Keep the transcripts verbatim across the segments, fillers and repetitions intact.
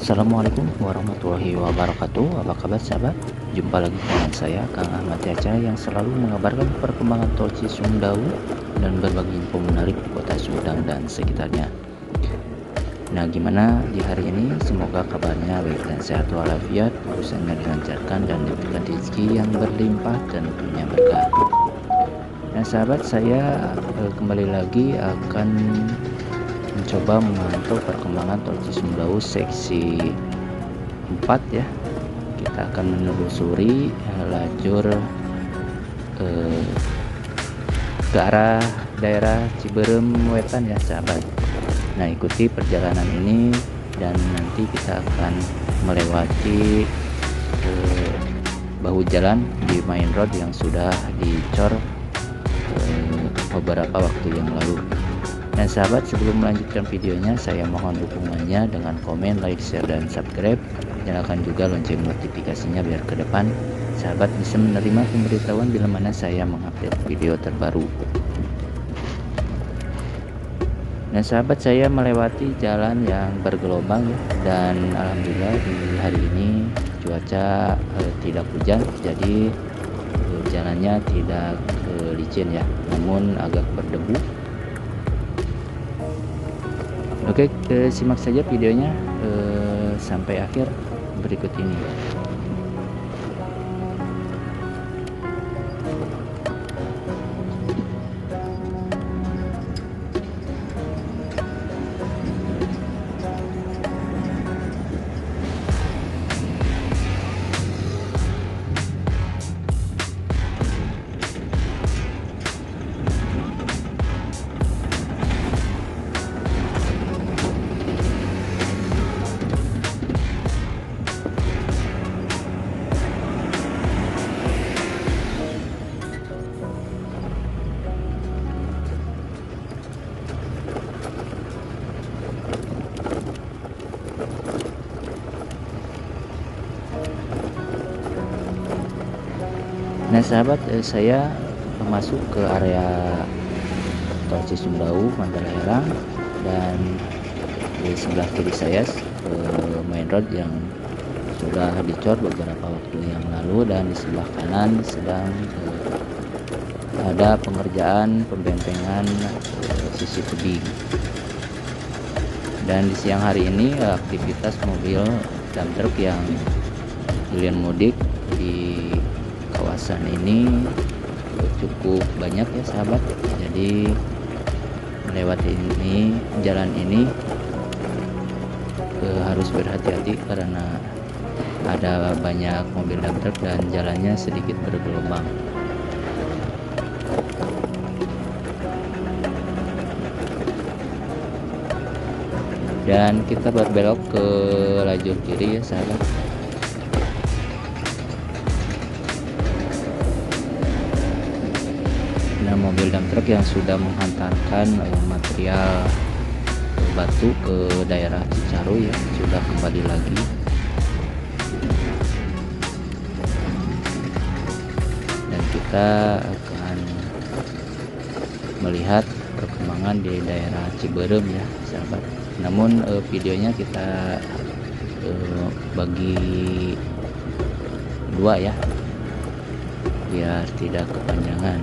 Assalamualaikum warahmatullahi wabarakatuh. Apa kabar sahabat? Jumpa lagi dengan saya Kang Ahmad Yaca yang selalu mengabarkan perkembangan tol Cisumdawu dan berbagi info menarik di kota Sumedang dan sekitarnya. Nah, gimana di hari ini? Semoga kabarnya baik dan sehat walafiat, urusannya dilancarkan dan diberikan rezeki yang berlimpah dan punya berkah. Nah sahabat, saya eh, kembali lagi akan mencoba memantau perkembangan tol Cisumdawu seksi empat ya. Kita akan menelusuri eh, lajur eh, ke arah daerah Ciberem Wetan ya sahabat. Nah, ikuti perjalanan ini dan nanti kita akan melewati eh, bahu jalan di main road yang sudah dicor eh, beberapa waktu yang lalu. Nah sahabat, sebelum melanjutkan videonya, saya mohon dukungannya dengan komen, like, share, dan subscribe. Nyalakan juga lonceng notifikasinya biar ke depan sahabat bisa menerima pemberitahuan bila mana saya mengupdate video terbaru. Nah sahabat, saya melewati jalan yang bergelombang ya, dan alhamdulillah di hari ini cuaca eh, tidak hujan, jadi eh, jalannya tidak eh, licin ya, namun agak berdebu. Oke, eh, simak saja videonya eh, sampai akhir berikut ini. Nah sahabat, eh, saya masuk ke area tol Cisumdawu Mandalaherang, dan di sebelah kiri saya eh, main road yang sudah dicor beberapa waktu yang lalu, dan di sebelah kanan sedang eh, ada pengerjaan pembentengan eh, sisi tebing. Dan di siang hari ini eh, aktivitas mobil dump truck yang giliran mudik di kawasan ini cukup banyak ya sahabat. Jadi melewati ini jalan ini eh, harus berhati-hati karena ada banyak mobil dump truck dan jalannya sedikit bergelombang. Dan kita berbelok ke lajur kiri ya sahabat. Nah, mobil dump truck yang sudah menghantarkan eh, material batu ke daerah Cicaru ya sudah kembali lagi. Dan kita akan melihat perkembangan di daerah Ciberem ya sahabat. Namun eh, videonya kita eh, bagi dua ya biar tidak kepanjangan.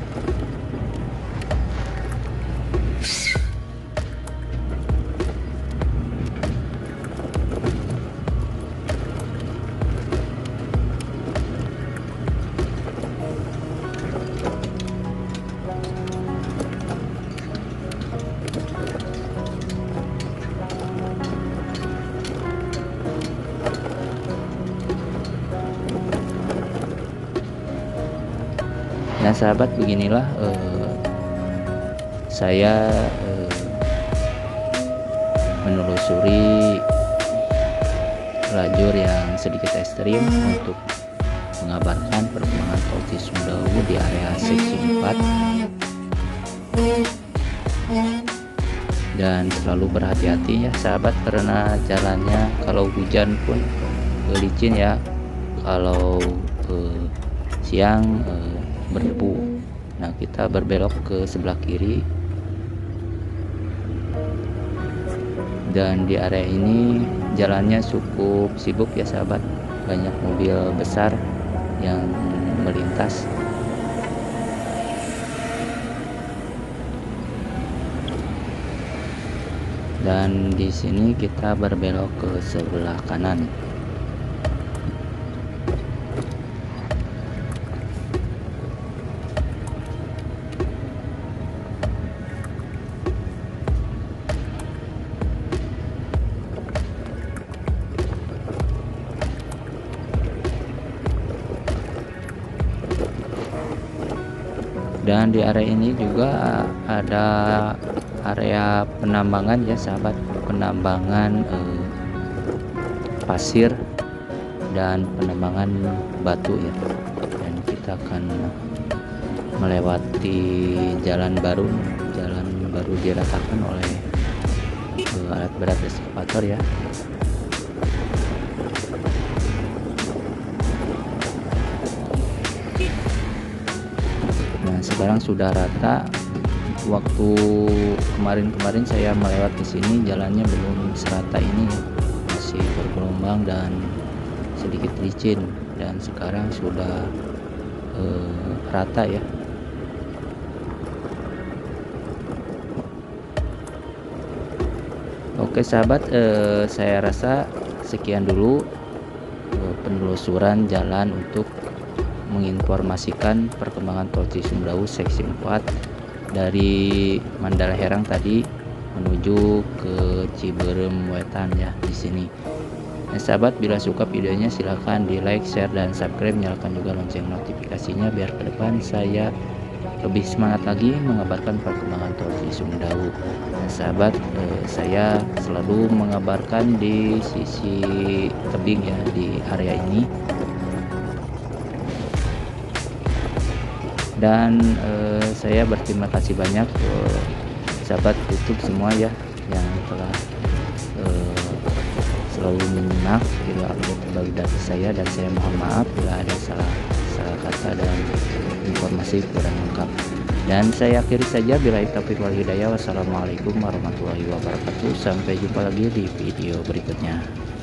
Nah sahabat, beginilah eh, saya eh, menelusuri lajur yang sedikit ekstrim untuk mengabarkan perkembangan tol Cisumdawu di area seksi empat. Dan selalu berhati-hati ya sahabat, karena jalannya kalau hujan pun eh, licin ya, kalau eh, siang eh, berdebu. Nah, kita berbelok ke sebelah kiri, dan di area ini jalannya cukup sibuk ya sahabat, banyak mobil besar yang melintas. Dan di sini kita berbelok ke sebelah kanan. Dan di area ini juga ada area penambangan ya sahabat, penambangan eh, pasir dan penambangan batu ya. Dan kita akan melewati jalan baru, jalan baru diratakan oleh eh, alat berat eskavator ya. Nah sekarang sudah rata. Waktu kemarin-kemarin saya melewati sini jalannya belum serata ini ya, masih bergelombang dan sedikit licin, dan sekarang sudah eh, rata ya. Oke sahabat, eh, saya rasa sekian dulu eh, penelusuran jalan untuk menginformasikan perkembangan tol Cisumdawu seksi empat dari Mandala Herang tadi menuju ke Ciberem Wetan ya di sini. Nah, sahabat, bila suka videonya silahkan di like, share, dan subscribe, nyalakan juga lonceng notifikasinya biar ke depan saya lebih semangat lagi mengabarkan perkembangan tol Cisumdawu. Nah, sahabat, eh, saya selalu mengabarkan di sisi tebing ya di area ini. Dan eh, saya berterima kasih banyak ke sahabat YouTube semua ya yang telah eh, selalu menyimak bila update terbaru dari saya, dan saya mohon maaf bila ada salah salah kata dan informasi kurang lengkap. Dan saya akhiri saja, bila taufiq wal hidayah. Wassalamualaikum warahmatullahi wabarakatuh. Sampai jumpa lagi di video berikutnya.